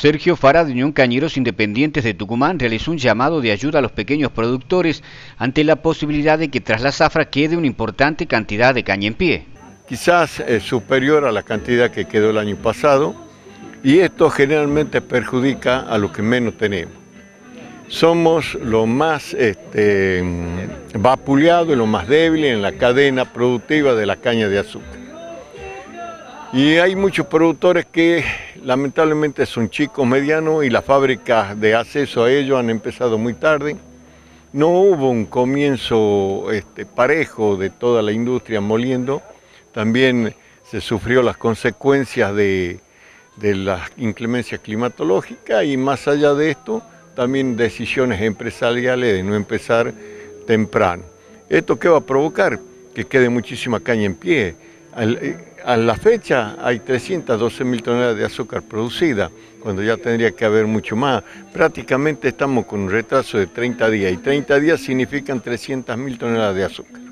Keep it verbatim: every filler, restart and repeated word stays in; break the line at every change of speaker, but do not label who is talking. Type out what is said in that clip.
Sergio Fara de Unión Cañeros Independientes de Tucumán realizó un llamado de ayuda a los pequeños productores ante la posibilidad de que tras la zafra quede una importante cantidad de caña en pie.
Quizás es superior a la cantidad que quedó el año pasado, y esto generalmente perjudica a los que menos tenemos. Somos los más este, vapuleados y los más débiles en la cadena productiva de la caña de azúcar. Y hay muchos productores que lamentablemente son chicos, medianos, y las fábricas de acceso a ellos han empezado muy tarde. No hubo un comienzo este, parejo de toda la industria moliendo. También se sufrió las consecuencias de, de las inclemencias climatológicas, y más allá de esto, también decisiones empresariales de no empezar temprano. ¿Esto qué va a provocar? Que quede muchísima caña en pie. A la fecha hay trescientas doce mil toneladas de azúcar producida, cuando ya tendría que haber mucho más. Prácticamente estamos con un retraso de treinta días, y treinta días significan trescientas mil toneladas de azúcar.